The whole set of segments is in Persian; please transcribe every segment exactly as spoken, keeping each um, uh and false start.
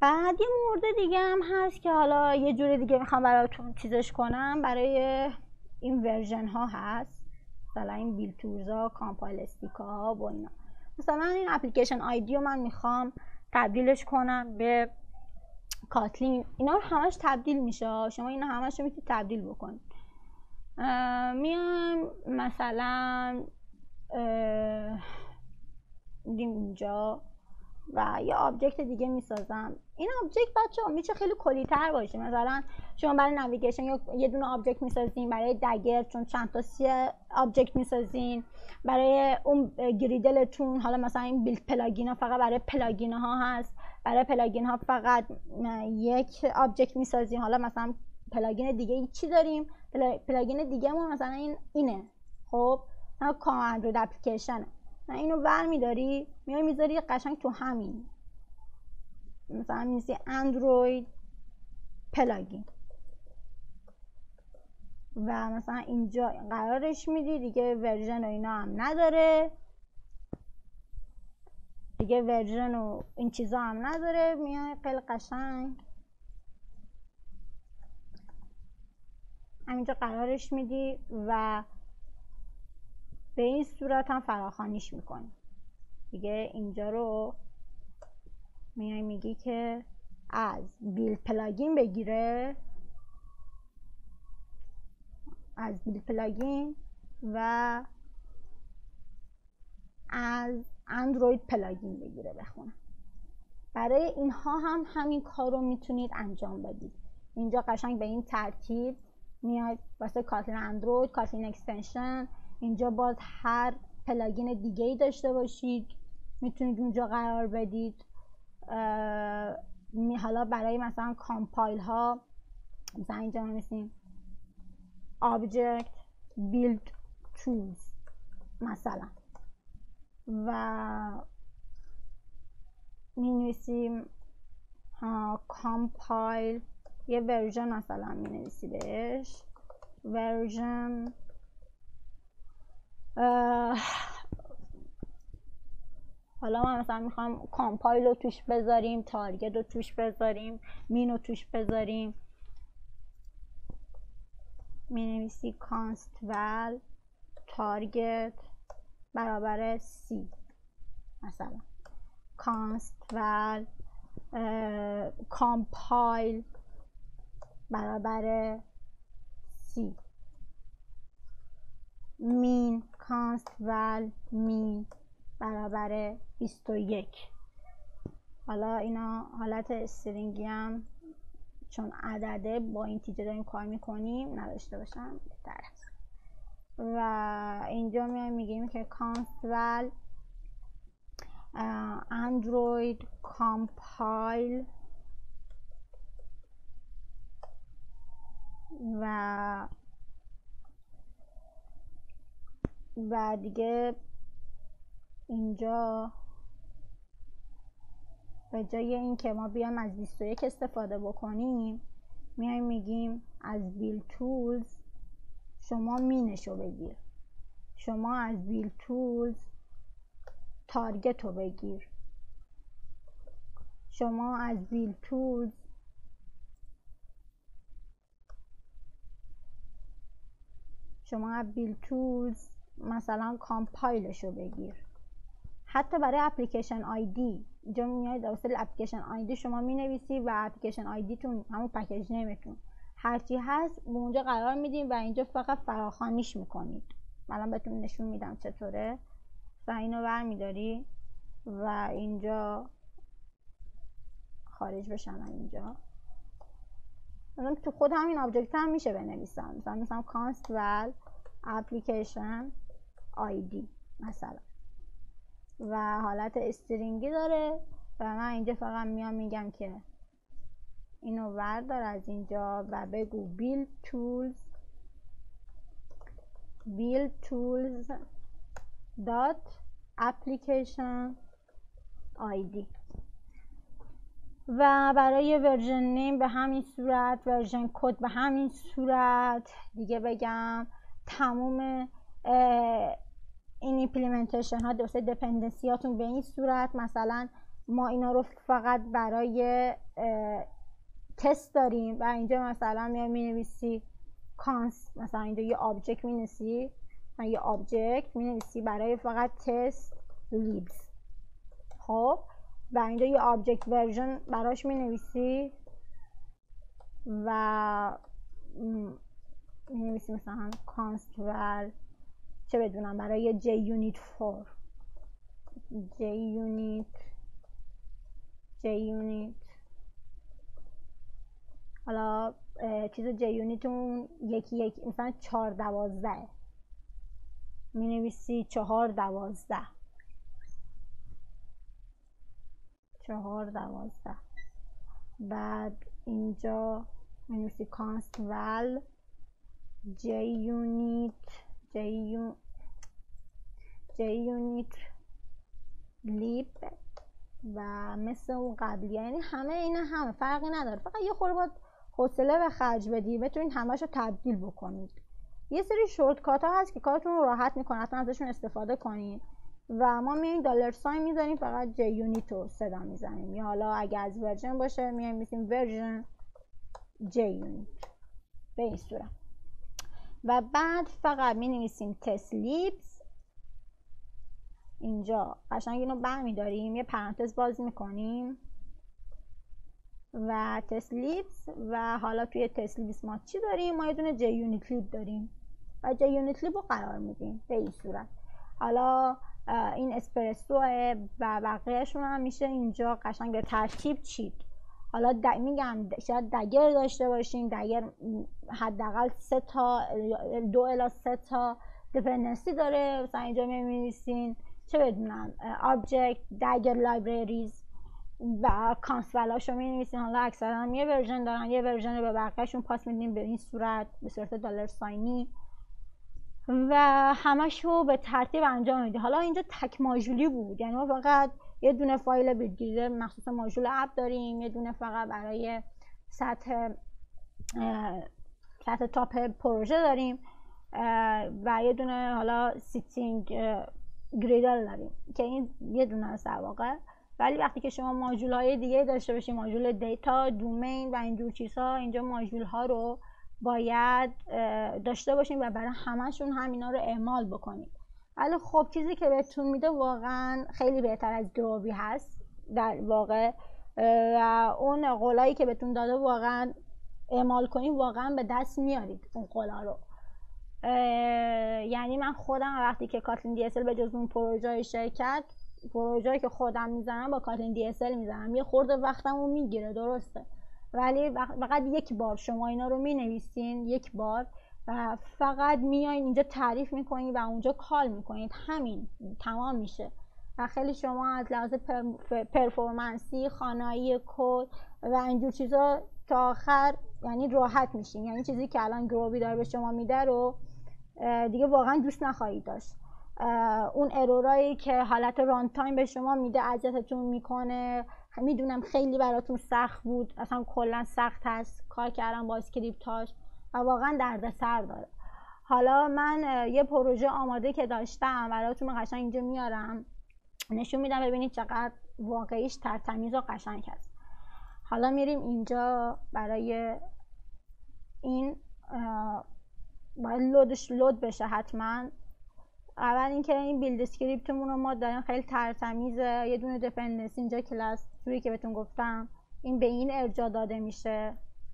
بعد یه مورد دیگه هم هست که حالا یه جور دیگه میخوام براتون چیزش کنم، برای این ورژن ها هست، مثلا این بیل تورزا، کامپایل استیکا و اینا. مثلا این اپلیکیشن آیدی رو من میخوام تبدیلش کنم به کاتلین، اینا همش تبدیل میشه، شما اینا همش رو میتونید تبدیل بکنید. میام مثلا میدیم اینجا و یه آبجکت دیگه میسازم. این آبجکت بچه ها میشه خیلی کلی تر باشه، مثلا شما برای نویگیشن یه دونه آبجکت میسازین، برای دگر چون چند تا سی آبجکت میسازین، برای اون گریدلتون حالا مثلا این بیلد پلاگین ها فقط برای پلاگین ها هست، برای پلاگین ها فقط یک آبجکت میسازین. حالا مثلا پلاگین دیگه چی داریم؟ پلاگین دیگه مون مثلا این اینه، خب مثلا کاماند اپلیکیشنه، اینو برمیداری میای میذاری قشنگ تو همین، مثلا میسی اندروید پلاگین و مثلا اینجا قرارش میدی دیگه، ورژن و اینا هم نداره دیگه، ورژن و این چیزا هم نداره، میای خیلی قشنگ همینجا قرارش میدی و به این صورت هم فراخوانیش میکنی دیگه. اینجا رو میای میگی که از بیلد پلاگین بگیره، از بیلد پلاگین و از اندروید پلاگین بگیره بخونه. برای اینها هم همین کار رو میتونید انجام بدید. اینجا قشنگ به این ترتیب میاد واسه کاتلین اندروید، کاتلین اکستنشن، اینجا باز هر پلاگین دیگه ای داشته باشید میتونید اونجا قرار بدید. حالا برای مثلا کامپایل ها مثلا اینجا می‌نویسیم object build tools مثلا و می‌نویسیم کامپایل، یه ورژن مثلا می‌نویسی بهش ورژن حالا ما مثلا میخوام کامپایل رو توش بذاریم، تارگت رو توش بذاریم، مین رو توش بذاریم، می نویسی کانست ول تارگت برابر سی مثلا، کانست ول کامپایل برابر سی، مین کانست ول مین برابر بیست و یک. حالا اینا حالت استرینگی هم چون عدده با اینتیجر داریم کار میکنیم نداشته باشم بهتر است. و اینجا میایم میگیم که کانستول اندروید کامپایل و و دیگه اینجا به جای این که ما بیایم از بیست و یک استفاده بکنیم میایم میگیم از بیل تولز شما مینشو بگیر، شما از بیل تولز تارگت رو بگیر، شما از بیل تولز شما از بیل تولز مثلا کامپایلش رو بگیر. حتی برای اپلیکیشن آیدی اینجا میاد واسه اپلیکیشن آیدی شما مینویسی و اپلیکیشن آیدی تون همون پکیج نیمتون هرچی هست به اونجا قرار میدیم و اینجا فقط فراخوانیش میکنید. الان بهتون نشون میدم چطوره. و اینو برمیداری و اینجا خارج بشن اینجا. مثلا تو خود همین آبجکت هم میشه بنویسم، مثلا مثلا کانست ول اپلیکیشن آیدی مثلا و حالت استرینگی داره و من اینجا فقط میام میگم که اینو وردار از اینجا و بگو build tools build tools dot application آیدی و برای ورژن نیم به همین صورت، ورژن کد به همین صورت دیگه بگم. تموم این ایمپلیمنتیشن ها دوسته دپندنسی هاتون به این صورت، مثلا ما اینا رو فقط برای تست داریم و اینجا مثلا میای مینویسی کانس، مثلا اینجا یه آبجکت مینویسی، یه آبجکت مینویسی برای فقط تست لیبز. خب و اینجا یه آبجکت ورژن براش مینویسی و مینویسی مثلا کانستول چه بدونم برای جی یونیت فور، جی یونیت جی یونیت حالا چیز جی یونیتون یکی یکی مثلا چهار دوازده می نویسی چهار دوازده چهار دوازده بعد اینجا می نویسی کانستول جی یونیت جی یون جی یونیت لیب و مثل اون قبلی، یعنی همه اینا همه فرقی نداره، فقط یه خورده باید حوصله به خرج بدی بتونید همش رو تبدیل بکنید. یه سری شورتکات ها هست که کارتون رو راحت میکنه، حتما ازشون استفاده کنید و ما میایم دلار ساین میذاریم فقط جی یونیت رو صدا میزنیم، یا حالا اگه از ورژن باشه میایم میسیم ورژن جی یونیت به این صورت و بعد فقط می نویسیم تست لیبز. اینجا قشنگ اینو برمیداریم یه پرانتز باز میکنیم و تست لیبز و حالا توی تست لیبز ما چی داریم؟ ما یه دونه جی یونیت لیب داریم و جی یونیت لیب رو قرار میدیم به این صورت. حالا این اسپرسوه و بقیهشون هم میشه اینجا قشنگ به ترتیب چید. حالا میگم شاید دگر داشته باشین، دگر حداقل سه تا دو الی سه تا دیپندنسی داره، مثلا اینجا می‌نویسین چه بدونم آبجکت دگر لایبرریز و کانسولاشو می‌نویسین. حالا اکثرا یه ورژن دارن، یه ورژن رو به بقیه‌شون پاس میدین به این صورت به صورت دلار ساینی و همشو به ترتیب انجام میدید. حالا اینجا تک ماژولی بود، یعنی ما فقط یه دونه فایل بیلگریدر مخصوص ماژول اپ داریم، یه دونه فقط برای سطح سطح تاپ پروژه داریم و یه دونه حالا سیتینگ گریدر داریم که این یه دونه است در واقع. ولی وقتی که شما ماژول های دیگه داشته باشید، ماژول دیتا، دومین و اینجور چیزها، اینجا ماژول ها رو باید داشته باشیم و برای همشون همینا رو اعمال بکنید. ولی خب چیزی که بهتون میده واقعا خیلی بهتر از گروبی هست در واقع و اون قولایی که بهتون داده واقعا اعمال کنید، واقعا به دست میارید اون قولا رو. یعنی من خودم وقتی که کاتلین دی اس ال به جز اون پروژه شرکت پروژه‌ای که خودم میزنم با کاتلین دی اس ال میزنم، یه خورده وقتمو میگیره درسته، ولی فقط یک بار شما اینا رو مینویسین یک بار و فقط میایین اینجا تعریف میکنید و اونجا کال میکنید، همین تمام میشه و خیلی شما از لحاظ پرفورمنسی، خوانایی کد و اینجور چیزا تا آخر یعنی راحت میشین. یعنی چیزی که الان گروبی داره به شما میده رو دیگه واقعا دوست نخواهید داشت. اون ارورایی که حالت ران تایم به شما میده اذیتتون میکنه. میدونم خیلی براتون سخت بود، اصلا کلا سخت هست کار کردن با اسکریپتاش و واقعا دردسر داره. حالا من یه پروژه آماده که داشتم براتون قشنگ اینجا میارم نشون میدم ببینید چقدر واقعیش ترتمیز و قشنگ هست. حالا میریم اینجا برای این باید لودش لود بشه حتما. اول اینکه این بیلد اسکریپتمون رو ما داریم خیلی ترتمیزه، یه دونه دیپندنسی اینجا کلاس توی که بهتون گفتم این به این ارجاع داده میشه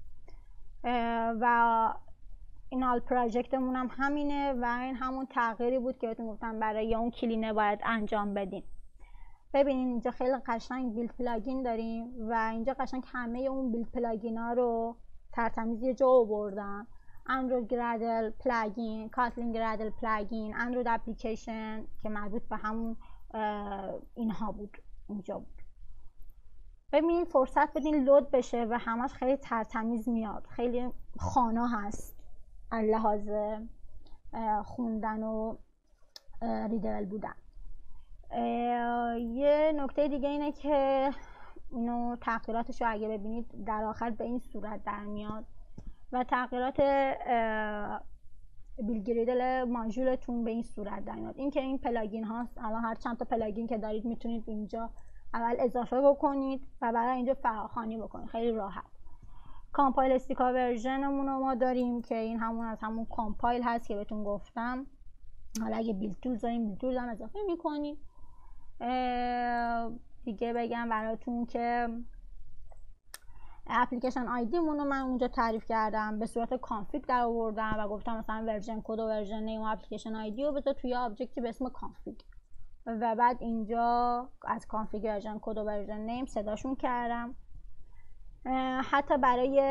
و این آل پراجکتمون هم همینه و این همون تغییری بود که بهتون گفتم برای اون کلینه باید انجام بدیم. ببینید اینجا خیلی قشنگ بیلد پلاگین داریم و اینجا قشنگ همه اون بیلد پلاگین ها رو ترتمیز یه جا آوردم. اندروید گرادل پلاگین، کاتلین گرادل پلاگین، اندروید اپلیکیشن که مربوط به همون اینها بود اینجا بود. ببینید فرصت بدین لود بشه و همش خیلی ترتمیز میاد، خیلی خوانا هست از لحاظ خوندن و ریدبل بودن. یه نکته دیگه اینه که اینو تغییراتش رو اگه ببینید در آخر به این صورت در میاد و تغییرات بیلگریدل ماژولتون به این صورت در میاد. این که این پلاگین هاست، الان هر چند تا پلاگین که دارید میتونید اینجا اول اضافه بکنید و بعد اینجا فراخوانی بکنید، خیلی راحت. کامپایل استیکا ورژنمون رو ما داریم که این همون از همون کامپایل هست که بهتون گفتم. حالا اگه بیلد تولز داریم بیلد تولز هم اضافه میکنید. دیگه بگم براتون که اپلیکیشن آیدی مون رو من اونجا تعریف کردم، به صورت کانفیگ در آوردم و گفتم مثلا ورژن کد و ورژن نیم و اپلیکیشن آیدی رو بذار توی آبجکتی به اسم کانفیگ و بعد اینجا از کانفیگ ورژن کد و ورژن نیم صداشون کردم. حتی برای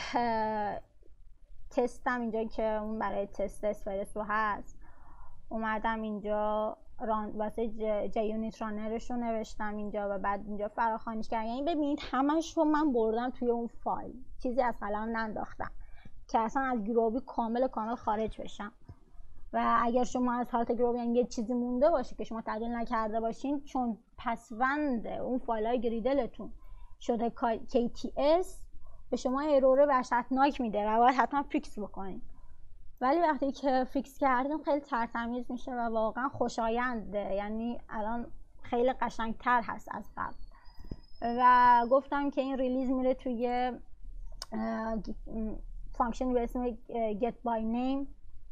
تستم اینجا که اون برای تست اسپرسو هست اومدم اینجا ران واسه جی یونیت رانرش رو نوشتم اینجا و بعد اینجا فراخوانیش کردم. یعنی ببینید همش رو من بردم توی اون فایل، چیزی از قلم ننداختم که اصلا از گروبی کامل کامل خارج بشم. و اگر شما از حالت گروبی یعنی یه چیزی مونده باشه که شما تعدیل نکرده باشین، چون پسوند اون فایل های گریدلتون شده کی تی اس، به شما ارور وحشتناک میده و باید حتما فیکس بکنید. ولی وقتی که فیکس کردیم خیلی ترتمیز میشه و واقعا خوشاینده، یعنی الان خیلی قشنگتر هست از قبل. و گفتم که این ریلیز میره توی فانکشن به اسم get by name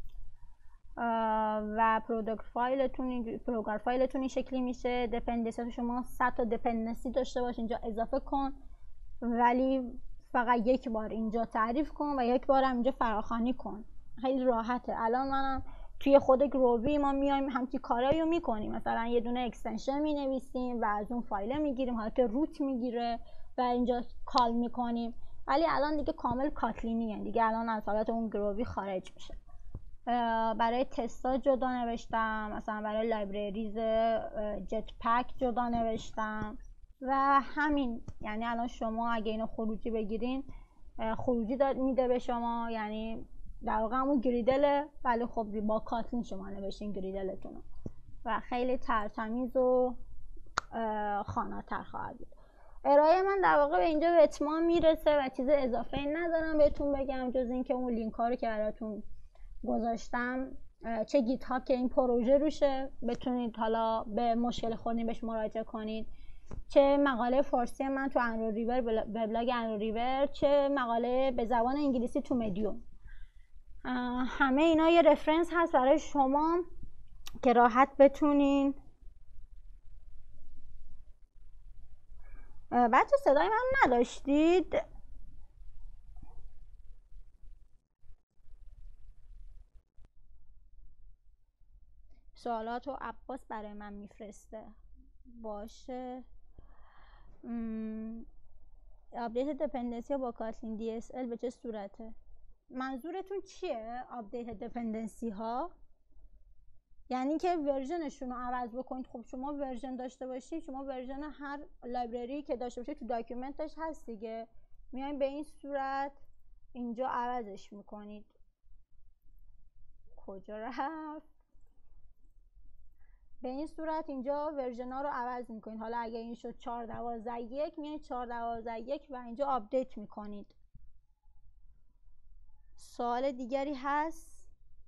و پروداکت فایلتون پروگرام فایلتون این شکلی میشه. دپندنسی شما صد تا دپندنسی داشته باش اینجا اضافه کن، ولی فقط یک بار اینجا تعریف کن و یک بار هم اینجا فراخوانی کن. خیلی راحته. الان منم توی خود گروبی ما میایم همچین کارایی رو میکنیم، مثلا یه دونه اکستنشن مینویسیم و از اون فایل میگیریم، حالت روت میگیره و اینجا کال میکنیم. ولی الان دیگه کامل کاتلینیه دیگه، الان از حالت اون گروبی خارج میشه. برای تستا جدا نوشتم، مثلا برای لایبرریز جت پک جدا نوشتم و همین. یعنی الان شما اگه اینو خروجی بگیرین خروجی داد میده به شما، یعنی در واقع همون گریدله، ولی خب با کاتلین شما نوشتین گریدلتون و خیلی ترتمیز و خاناتر خواهد بود. ارائه من در واقع به اینجا به اتمام میرسه و چیز اضافه ندارم بهتون بگم جز اینکه اون لینک ها رو که براتون گذاشتم، چه گیت هاب که این پروژه روشه بتونید حالا به مشکل خودتون بهش مراجعه کنید، چه مقاله فارسی من تو انرو ریور وبلاگ انرو ریور، چه مقاله به زبان انگلیسی تو مدیوم. همه اینا یه رفرنس هست برای شما که راحت بتونین. بچه صدای من نداشتید؟ سوالات رو عباس برای من میفرسته. باشه. آپدیت دپندنسی با کاتلین دی اس ال به چه صورته؟ منظورتون چیه آپدیت دپندنسی ها؟ یعنی که ورژنشون رو عوض بکنید. خب شما ورژن داشته باشید، شما ورژن هر لایبرری که داشته باشید تو داکیومنتش هست دیگه، میایم به این صورت اینجا عوضش میکنید. کجا رفت؟ به این صورت اینجا ورژن ها رو عوض میکنید. حالا اگه این شد چهار دوازده یک، میایید چهار دوازده یک و اینجا آپدیت میکنید. سوال دیگری هست؟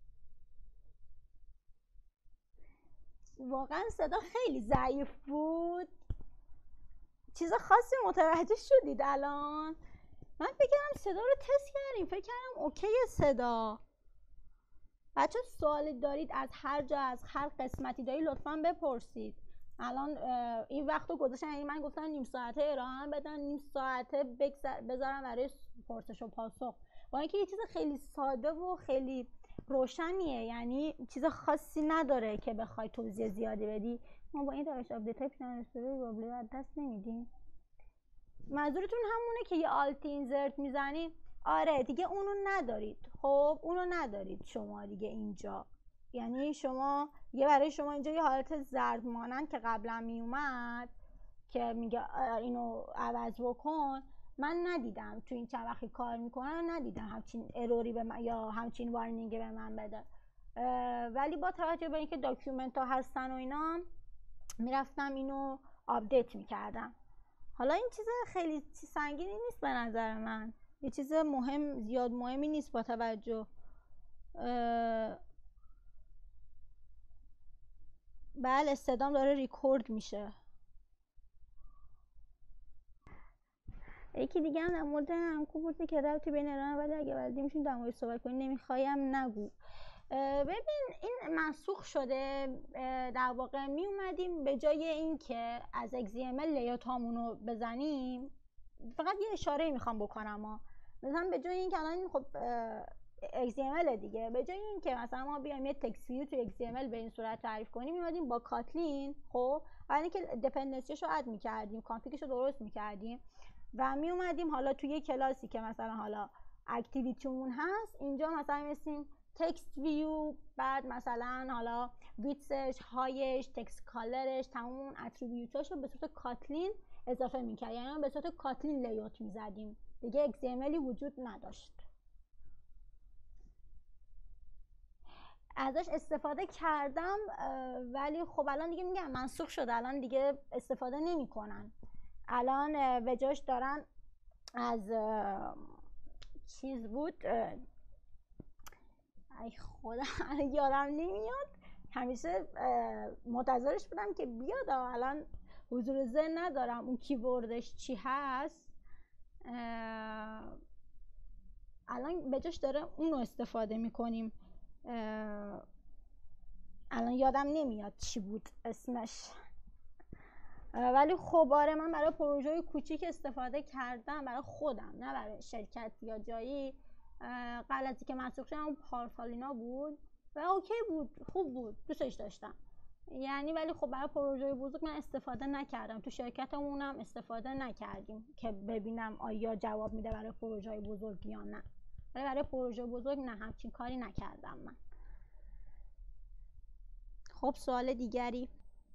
واقعا صدا خیلی ضعیف بود. چیز خاصی متوجه شدید الان؟ من فکرم صدا رو تست کردیم، فکر کردم اوکی صدا. بچه سوالی دارید از هر جا از هر قسمتی دارید لطفا بپرسید. الان این وقت رو گذاشتن، یعنی من گفتم نیم ساعته ارائه بدن، نیم ساعته بذارم برای پرسش و پاسخ، با اینکه یه چیز خیلی ساده و خیلی روشنیه، یعنی چیز خاصی نداره که بخوای توضیح زیادی بدی. ما با این روش آپدیت های پیشنهاد استوری رو از دست نمیدیم. منظورتون همونه که یه آلت اینزرت میزنید؟ آره دیگه اونو ندارید. خب اونو ندارید شما دیگه اینجا، یعنی شما یه برای شما اینجا یه حالت زرد مانند که قبلا میومد که میگه اینو عوض بکن، من ندیدم تو این چند وقتی کار میکنم، ندیدم همچین اروری به من یا همچین وارنینگی به من بده. ولی با توجه به اینکه داکیومنت ها هستن و اینا میرفتم اینو آپدیت میکردم. حالا این چیز خیلی سنگینی نیست به نظر من، یه چیز مهم زیاد مهمی نیست با توجه. بله صدام داره ریکورد میشه. یکی دیگه هم در مورد همکو بوده که ربطی بین ایران، ولی اگه بلدی میشون در مورد صحبت کنی، نمیخوایم نگو. ببین این منسوخ شده، در واقع می اومدیم به جای این که از اکس تی ام ال لیات هامونو بزنیم، فقط یه اشاره میخوام بکنم ها. مثلا به جای این که الان خب اکس تی ام ال دیگه، به جای این که مثلا ما بیایم یه تکست ویو تو اکس تی ام ال به این صورت تعریف کنیم، میمدیم با کاتلین، خب بعد اینکه دپندنسیشو اد میکردیم، کانفیگشو درست میکردیم و می اومدیم حالا توی یه کلاسی که مثلا حالا اکتیویتیمون هست، اینجا مثلا میسیم تکست ویو، بعد مثلا حالا ویتسش، هایش، تکست کالرش، تمام اون اتریبیوتاشو به صورت کاتلین اضافه میکرد، یعنی به صورت کاتلین لیوت میزدیم دیگه، اکس تی ام ال وجود نداشت. ازش استفاده کردم ولی خب الان دیگه میگم منسوخ شده، الان دیگه استفاده نمیکنن. الان به جاش دارن از چیز بود، ای خدا یادم نمیاد، همیشه منتظرش بودم که بیاد، الان حضور ذهن ندارم اون کیوردش چی هست. الان به جاش داره اونو استفاده میکنیم، الان یادم نمیاد چی بود اسمش، ولی خب آره من برای پروژه کوچیک استفاده کردم، برای خودم نه برای شرکت یا جایی. غلطی که منسوخ شد اون پارسالینا بود و اوکی بود، خوب بود، دوستش داشتم یعنی، ولی خب برای پروژه بزرگ من استفاده نکردم، تو شرکتمونم استفاده نکردیم که ببینم آیا جواب میده برای پروژه بزرگ یا نه، ولی برای پروژه بزرگ نه، همچین کاری نکردم من. خب سوال دیگری؟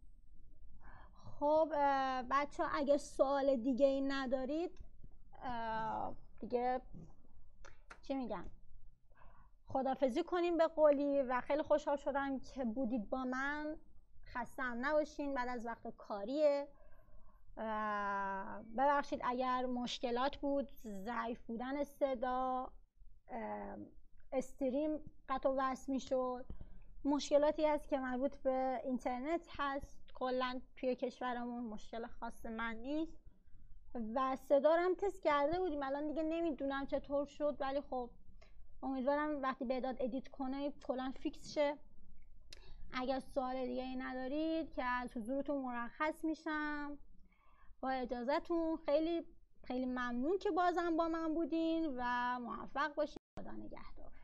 خب بچه ها اگه سوال دیگه ای ندارید دیگه چی میگم، خداحافظی کنیم به قولی و خیلی خوشحال شدم که بودید با من. خسته هم نباشین بعد از وقت کاریه. ببخشید اگر مشکلات بود، ضعیف بودن صدا، استریم قطع و وصل میشد، مشکلاتی هست که مربوط به اینترنت هست، کلا توی کشورمون مشکل خاص من نیست و صدا رو هم تست کرده بودیم، الان دیگه نمیدونم چطور شد، ولی خب امیدوارم وقتی بهداد ادیت کنه کلا فیکس شه. اگر سوال دیگه ای ندارید که از حضورتون مرخص میشم. با اجازهتون خیلی خیلی ممنون که بازم با من بودین و موفق باشین. خدا نگهدار.